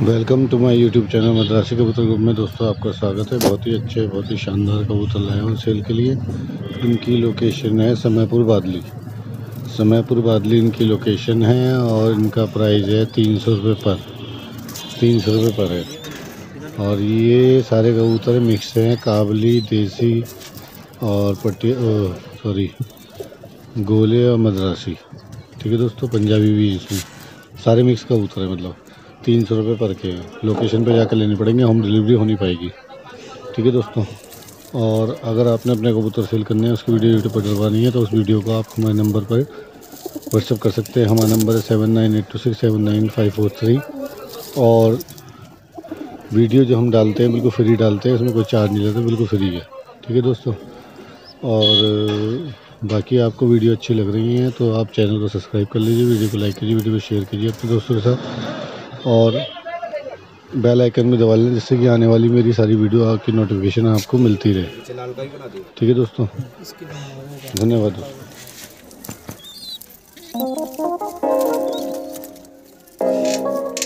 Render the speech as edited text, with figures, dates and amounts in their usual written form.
Welcome to my YouTube channel Madrasi Kabootar group में। दोस्तों आपका स्वागत है। बहुत ही अच्छे बहुत ही शानदार कबूतर लाए हैं सेल के लिए। इनकी लोकेशन है समयपुर बादली इनकी लोकेशन है और इनका प्राइस है 300 रुपये पर है। और ये सारे कबूतर मिक्स हैं, काबली, देसी और गोले और मद्रासी। ठीक है दोस्तों, पंजाबी भी इसमें सारे मिक्स कबूतर है। मतलब 300 रुपये पर के हैं। लोकेशन पे जाकर लेने पड़ेंगे, होम डिलीवरी होनी पाएगी। ठीक है दोस्तों, और अगर आपने अपने कबूतर सेल करने हैं, उसकी वीडियो यूट्यूब पर डलवानी है तो उस वीडियो को आप हमारे नंबर पर व्हाट्सअप कर सकते हैं। हमारा नंबर है 7982679543। और वीडियो जो हम डालते हैं बिल्कुल फ्री डालते हैं, इसमें कोई चार्ज नहीं लेते, बिल्कुल फ्री है। ठीक है दोस्तों, और बाकी आपको वीडियो अच्छी लग रही है तो आप चैनल को सब्सक्राइब कर लीजिए, वीडियो को लाइक कीजिए, वीडियो को शेयर कीजिए अपने दोस्तों के साथ और बेल आइकन में दबा लें, जिससे कि आने वाली मेरी सारी वीडियो आपकी नोटिफिकेशन आपको मिलती रहे। ठीक है दोस्तों, धन्यवाद दोस्तों।